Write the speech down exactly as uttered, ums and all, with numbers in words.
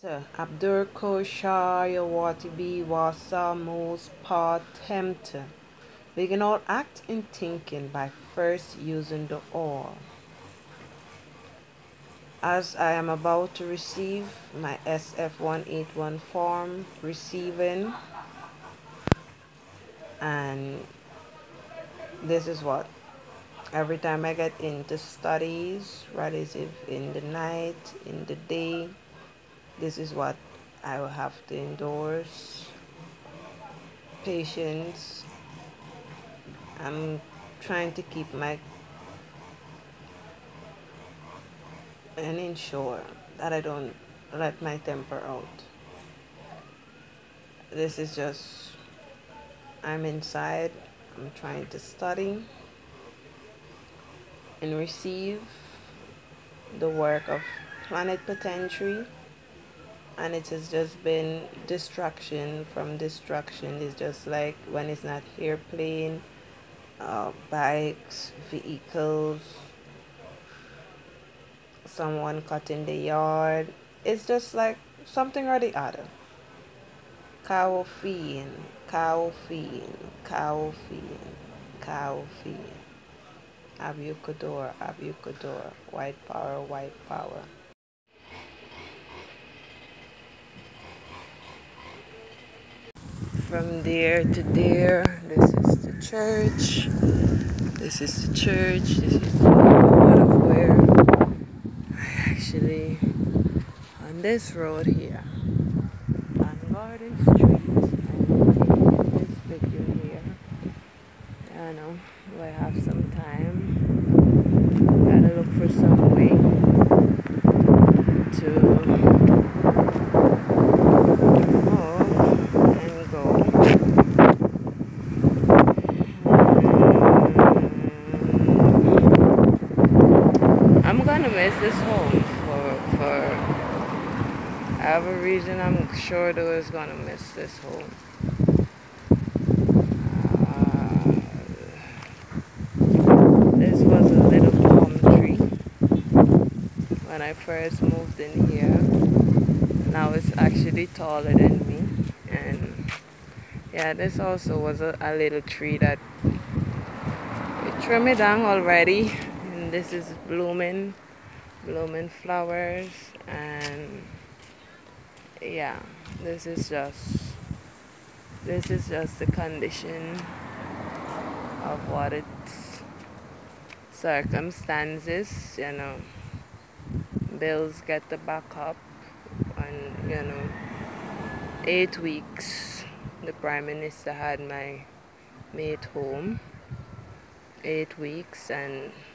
Abdur Koshar Yawatibi Wasa Mos Patemte. Begin all act in thinking by first using the all. As I am about to receive my S F one eighty-one form, receiving, and this is what every time I get into studies, right, as if in the night, in the day, this is what I will have to endorse. Patience. I'm trying to keep my and ensure that I don't let my temper out. This is just, I'm inside, I'm trying to study and receive the work of Planet Potentiary, and it has just been distraction from distraction. It's just like when it's not airplane, uh, bikes, vehicles, someone cutting the yard. It's just like something or the other. Caffeine, caffeine, caffeine, caffeine. Abucador, abucador. White power, white power. From there to there, this is the church. This is the church. This is the neighborhood of where I actually, on this road here, on Garden Street, I'm taking this video here. I know, I have some time. Gotta look for some way to move and go. I'm gonna miss this home for, for I have a reason. I'm sure that I was gonna miss this home. Uh, this was a little palm tree when I first moved in here. Now it's actually taller than me, and yeah, this also was a, a little tree that we trimmed it down already, and this is blooming, blooming flowers, and yeah, this is just this is just the condition of what its circumstances, you know. Bills get the back up, and you know, eight weeks the Prime Minister had my mate home. Eight weeks, and